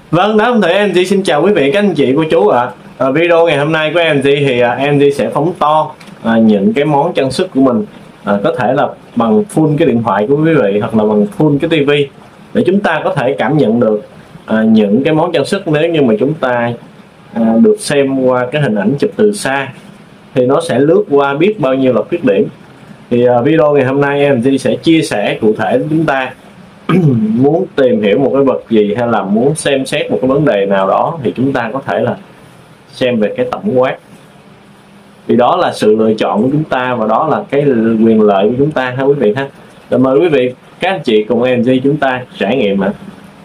Vâng, đó thì MG xin chào quý vị, các anh chị, cô chú ạ. Video ngày hôm nay của MG thì MG sẽ phóng to những cái món trang sức của mình, có thể là bằng full cái điện thoại của quý vị hoặc là bằng full cái tivi, để chúng ta có thể cảm nhận được những cái món trang sức. Nếu như mà chúng ta được xem qua cái hình ảnh chụp từ xa thì nó sẽ lướt qua biết bao nhiêu là khuyết điểm. Thì video ngày hôm nay MG sẽ chia sẻ cụ thể với chúng ta muốn tìm hiểu một cái vật gì hay là muốn xem xét một cái vấn đề nào đó thì chúng ta có thể là xem về cái tổng quát, thì đó là sự lựa chọn của chúng ta và đó là cái quyền lợi của chúng ta ha quý vị ha. Rồi mời quý vị các anh chị cùng MG chúng ta trải nghiệm ạ.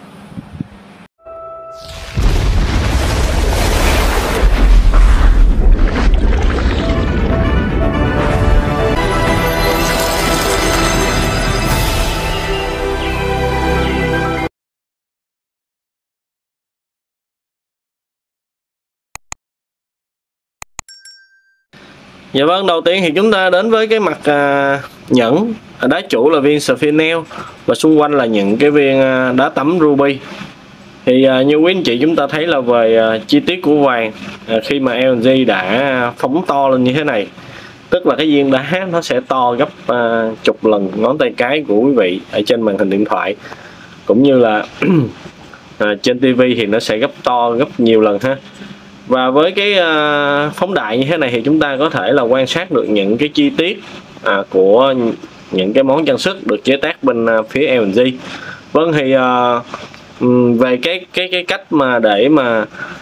Dạ vâng, đầu tiên thì chúng ta đến với cái mặt nhẫn đá chủ là viên Sphinel và xung quanh là những cái viên đá tắm ruby. Thì như quý anh chị chúng ta thấy là về chi tiết của vàng, khi mà LG đã phóng to lên như thế này, tức là cái viên đá nó sẽ to gấp chục lần ngón tay cái của quý vị ở trên màn hình điện thoại, cũng như là trên tivi thì nó sẽ gấp nhiều lần ha. Và với cái phóng đại như thế này thì chúng ta có thể là quan sát được những cái chi tiết của những cái món trang sức được chế tác bên phía LG. Vâng, thì về cái cách mà để mà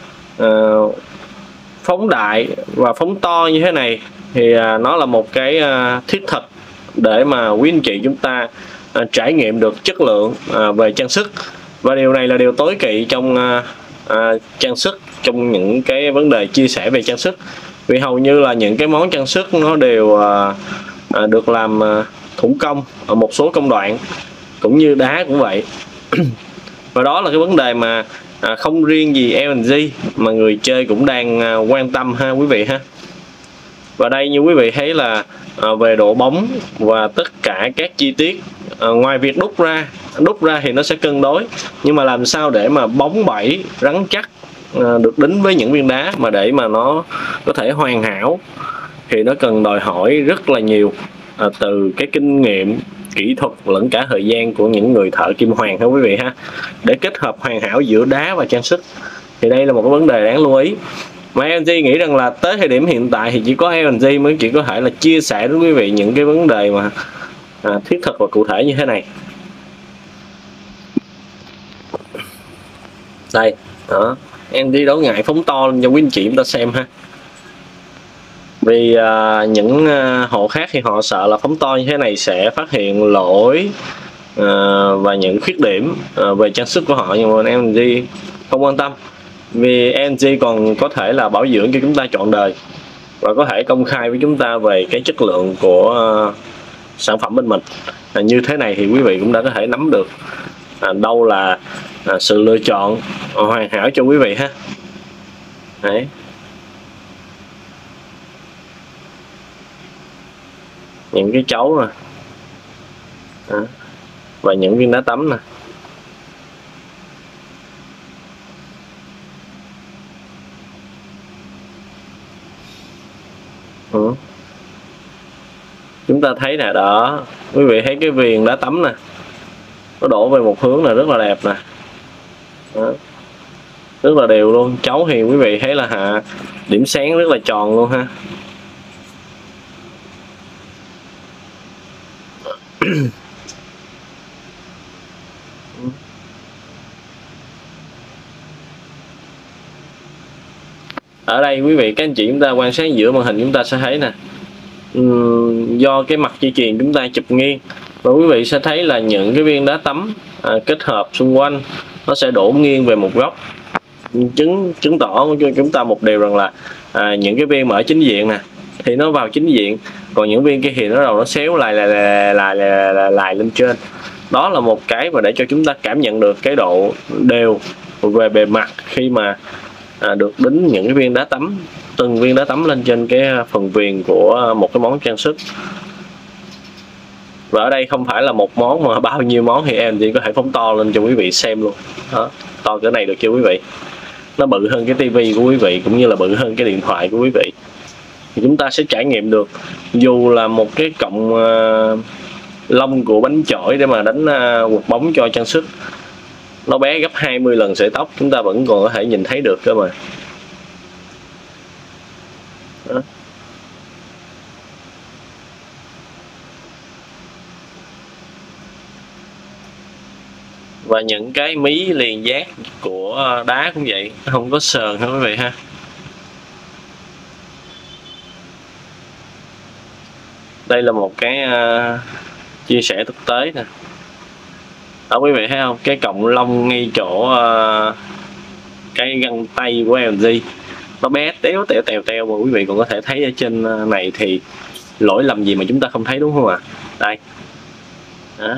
phóng đại và phóng to như thế này thì nó là một cái thiết thực để mà quý anh chị chúng ta trải nghiệm được chất lượng về trang sức, và điều này là điều tối kỵ trong trang sức, trong những cái vấn đề chia sẻ về trang sức, vì hầu như là những cái món trang sức nó đều được làm thủ công ở một số công đoạn, cũng như đá cũng vậy. Và đó là cái vấn đề mà không riêng gì LG mà người chơi cũng đang quan tâm ha quý vị ha. Và đây như quý vị thấy là về độ bóng và tất cả các chi tiết, ngoài việc đúc ra thì nó sẽ cân đối, nhưng mà làm sao để mà bóng bẩy rắn chắc được đính với những viên đá mà để mà nó có thể hoàn hảo thì nó cần đòi hỏi rất là nhiều, từ cái kinh nghiệm, kỹ thuật lẫn cả thời gian của những người thợ kim hoàn ha quý vị ha, để kết hợp hoàn hảo giữa đá và trang sức. Thì đây là một cái vấn đề đáng lưu ý mà LG nghĩ rằng là tới thời điểm hiện tại thì chỉ có LG mới chỉ có thể là chia sẻ với quý vị những cái vấn đề mà thiết thực và cụ thể như thế này. Đây đó, LG đâu ngại phóng to lên cho quý anh chị chúng ta xem ha, vì những hộ khác thì họ sợ là phóng to như thế này sẽ phát hiện lỗi và những khuyết điểm về trang sức của họ, nhưng mà LG không quan tâm, vì LG còn có thể là bảo dưỡng cho chúng ta trọn đời và có thể công khai với chúng ta về cái chất lượng của sản phẩm bên mình. Như thế này thì quý vị cũng đã có thể nắm được đâu là sự lựa chọn hoàn hảo cho quý vị ha. Đấy. Những cái chấu nè, và những viên đá tắm nè. Chúng ta thấy nè, đó quý vị thấy cái viền đá tắm nè, nó đổ về một hướng là rất là đẹp nè, đó, rất là đều luôn. Chấu thì quý vị thấy là điểm sáng rất là tròn luôn ha. Ở đây quý vị các anh chị chúng ta quan sát giữa màn hình chúng ta sẽ thấy nè, do cái mặt dây chuyền chúng ta chụp nghiêng và quý vị sẽ thấy là những cái viên đá tắm kết hợp xung quanh nó sẽ đổ nghiêng về một góc, chứng tỏ cho chúng ta một điều rằng là những cái viên mà ở chính diện nè thì nó vào chính diện, còn những viên kia thì nó đầu nó xéo lại lên trên. Đó là một cái mà để cho chúng ta cảm nhận được cái độ đều về bề mặt khi mà được đính những cái viên đá tắm, từng viên đá tắm lên trên cái phần viền của một cái món trang sức. Và ở đây không phải là một món mà bao nhiêu món thì em chỉ có thể phóng to lên cho quý vị xem luôn đó. to cỡ này được chưa quý vị. Nó bự hơn cái tivi của quý vị cũng như là bự hơn cái điện thoại của quý vị. Thì chúng ta sẽ trải nghiệm được dù là một cái cọng lông của bánh chổi để mà đánh quật bóng cho trang sức, nó bé gấp 20 lần sợi tóc, chúng ta vẫn còn có thể nhìn thấy được cơ mà. Đó. Và những cái mí liền giác của đá cũng vậy, không có sờn ha quý vị ha. Đây là một cái chia sẻ thực tế nè. Đó quý vị thấy không, cái cọng lông ngay chỗ cái găng tay của LG nó bé téo teo mà quý vị còn có thể thấy ở trên này, thì lỗi lầm gì mà chúng ta không thấy, đúng không ạ? Đây đó.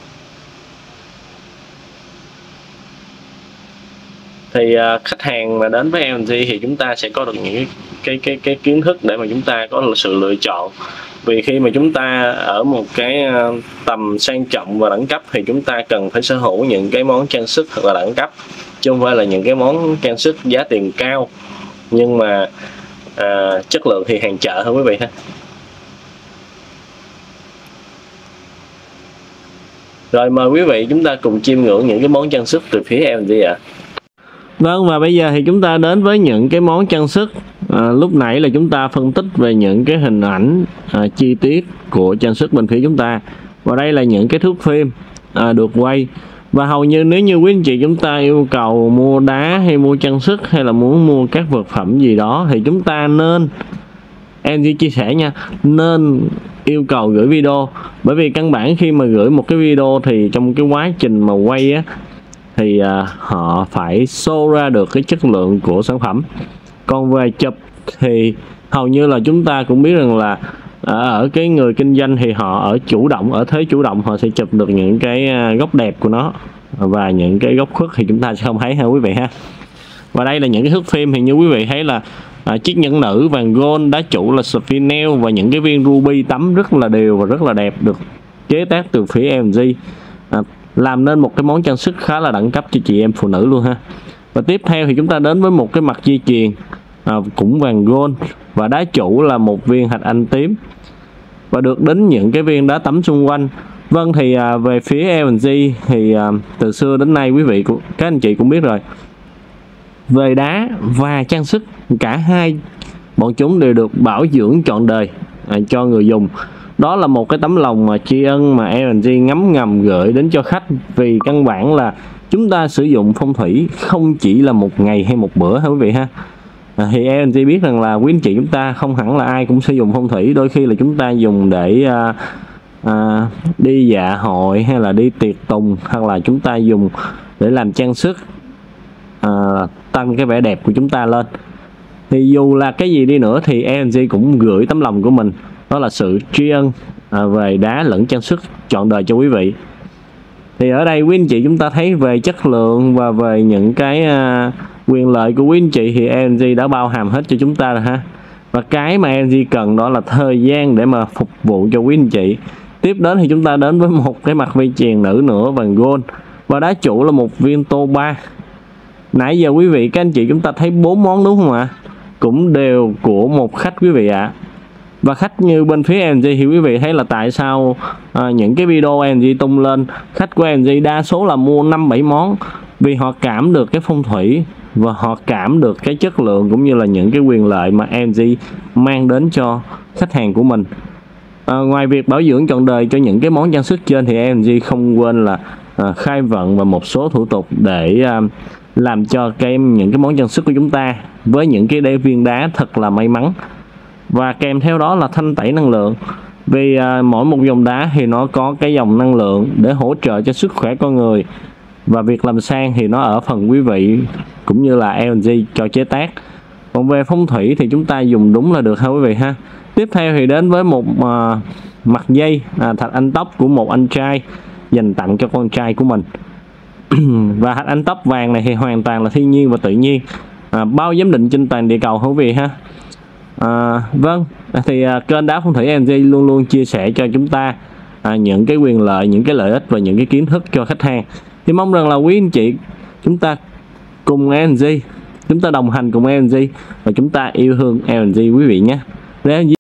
Thì khách hàng mà đến với LG thì chúng ta sẽ có được những cái kiến thức để mà chúng ta có sự lựa chọn. Vì khi mà chúng ta ở một cái tầm sang trọng và đẳng cấp thì chúng ta cần phải sở hữu những cái món trang sức thật là đẳng cấp, chứ không phải là những cái món trang sức giá tiền cao nhưng mà chất lượng thì hàng chợ hơn quý vị ha. Rồi mời quý vị chúng ta cùng chiêm ngưỡng những cái món trang sức từ phía LG ạ. Vâng, và bây giờ thì chúng ta đến với những cái món trang sức. Lúc nãy là chúng ta phân tích về những cái hình ảnh chi tiết của trang sức bên phía chúng ta, và đây là những cái thước phim được quay. Và hầu như nếu như quý anh chị chúng ta yêu cầu mua đá hay mua trang sức hay là muốn mua các vật phẩm gì đó thì chúng ta nên, em chỉ chia sẻ nha, nên yêu cầu gửi video. Bởi vì căn bản khi mà gửi một cái video thì trong cái quá trình mà quay á thì họ phải show ra được cái chất lượng của sản phẩm. Còn về chụp thì hầu như là chúng ta cũng biết rằng là ở cái người kinh doanh thì họ ở thế chủ động, họ sẽ chụp được những cái góc đẹp của nó, và những cái góc khuất thì chúng ta sẽ không thấy ha quý vị ha. Và đây là những cái thước phim thì như quý vị thấy là chiếc nhẫn nữ vàng gold, đá trụ là spinel và những cái viên ruby tắm rất là đều và rất là đẹp, được chế tác từ phía LG, làm nên một cái món trang sức khá là đẳng cấp cho chị em phụ nữ luôn ha. Và tiếp theo thì chúng ta đến với một cái mặt dây chuyền cũng vàng gold, và đá trụ là một viên thạch anh tím, và được đính những cái viên đá tắm xung quanh. Vâng, thì về phía LG thì từ xưa đến nay quý vị các anh chị cũng biết rồi, về đá và trang sức cả hai bọn chúng đều được bảo dưỡng trọn đời cho người dùng. Đó là một cái tấm lòng mà tri ân mà LG ngấm ngầm gửi đến cho khách, vì căn bản là chúng ta sử dụng phong thủy không chỉ là một ngày hay một bữa ha quý vị ha. Thì LG biết rằng là quý anh chị chúng ta không hẳn là ai cũng sử dụng phong thủy, đôi khi là chúng ta dùng để đi dạ hội hay là đi tiệc tùng, hoặc là chúng ta dùng để làm trang sức tăng cái vẻ đẹp của chúng ta lên. Thì dù là cái gì đi nữa thì LG cũng gửi tấm lòng của mình, đó là sự tri ân về đá lẫn trang sức trọn đời cho quý vị. Thì ở đây quý anh chị chúng ta thấy về chất lượng và về những cái quyền lợi của quý anh chị thì LG đã bao hàm hết cho chúng ta rồi ha. Và cái mà LG cần đó là thời gian để mà phục vụ cho quý anh chị. Tiếp đến thì chúng ta đến với một cái mặt dây chuyền nữ nữa vàng gold, và đá trụ là một viên tô 3. Nãy giờ quý vị các anh chị chúng ta thấy 4 món đúng không ạ? Cũng đều của một khách quý vị ạ. Và khách như bên phía LG thì quý vị thấy là tại sao những cái video LG tung lên, khách của LG đa số là mua 5-7 món, vì họ cảm được cái phong thủy và họ cảm được cái chất lượng cũng như là những cái quyền lợi mà LG mang đến cho khách hàng của mình. Ngoài việc bảo dưỡng trọn đời cho những cái món trang sức trên thì LG không quên là khai vận và một số thủ tục để làm cho những cái món trang sức của chúng ta với những cái viên đá thật là may mắn. Và kèm theo đó là thanh tẩy năng lượng, vì mỗi một dòng đá thì nó có cái dòng năng lượng để hỗ trợ cho sức khỏe con người, và việc làm sang thì nó ở phần quý vị cũng như là LG cho chế tác. Còn về phong thủy thì chúng ta dùng đúng là được ha quý vị ha. Tiếp theo thì đến với một mặt dây thạch anh tóc của một anh trai dành tặng cho con trai của mình. Và thạch anh tóc vàng này thì hoàn toàn là thiên nhiên và tự nhiên, bao giám định trên toàn địa cầu hả quý vị ha. Vâng, thì kênh Đá Phong Thủy LG luôn luôn chia sẻ cho chúng ta những cái quyền lợi, những cái lợi ích và những cái kiến thức cho khách hàng. Thì mong rằng là quý anh chị chúng ta cùng LG, chúng ta đồng hành cùng LG và chúng ta yêu thương LG quý vị nhé. Nếu